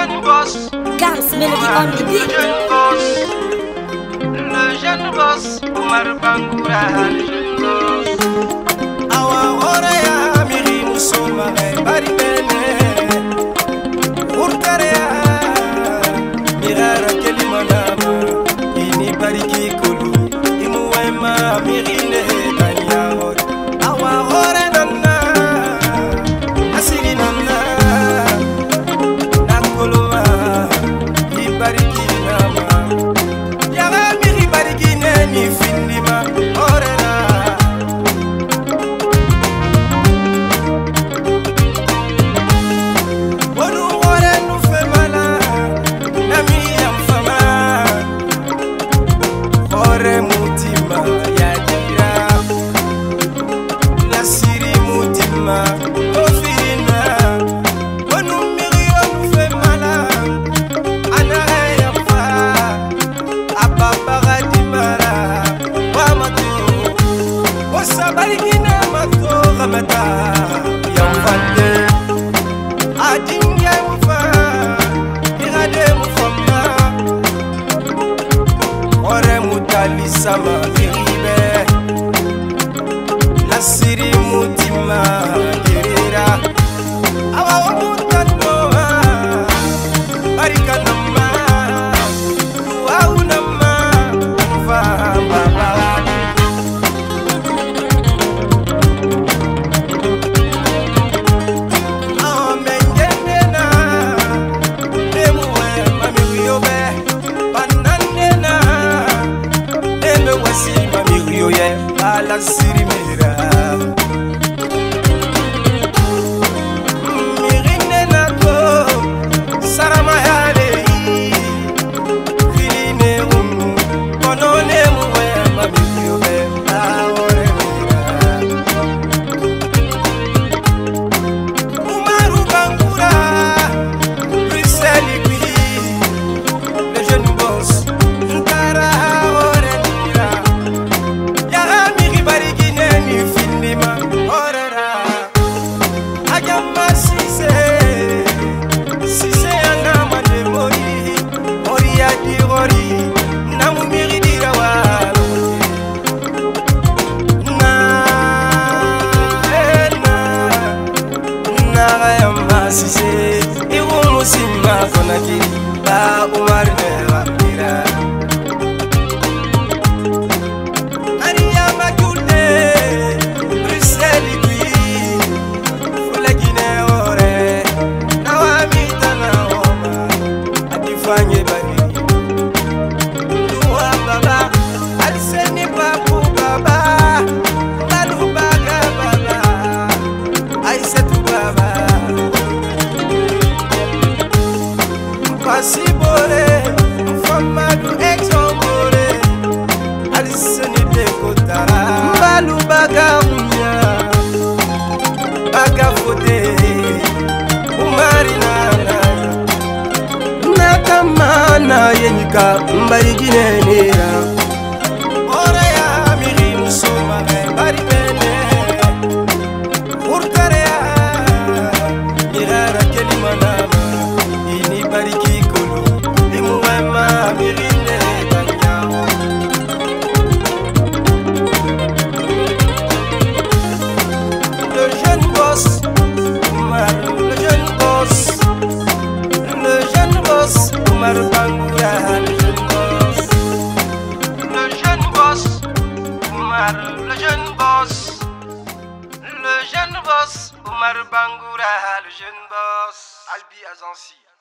jeune boss, Gams Melody on the beat. Le jeune boss, Omar Bangoura, le jeune boss. Awa Oreya, Miri Musoma, Baribene, Urtarea, Mirara Kelimanama, Ini Bariki Kulu, Imuema, Mirine, Danyamor, Awa Orenana, Asiri Nana, Nakoloma, Ibariki Nama, Yaga Miri Bariki Neni Findima, Orena. Sama biribe la siri mutima gerera awa mutano barika nama wa unama fa baba awa mengenena nemuwe mami yobe bananena wasi mami yoye ala siri mira mirine nako sarama yale filine konone muwe mami yoye aore mira Umaru Bangoura Bruxelles le jeune boss Ntara ba Umar Neva mira Maria Magude Bruxelles qui Fula Guinée ore Nawami Tanaoma Adifanye bari Dua baba Aliseni papu baba Balu baga baba Aisetu baba Pasibole, Famadu exomole, Alisani de Kotara, Balu Bagarunya, Bagafote, Umarina, Nakamana, Yenika, Mbariginera, Oreya, Miri Musoma, Baribene, Urtarea, Mirara Kelimanama, Ini Bariki. Omar Bangoura, le jeune boss. Le jeune boss, Omar, le jeune boss. Le jeune boss, Omar Bangoura, le jeune boss. Albi Azansi.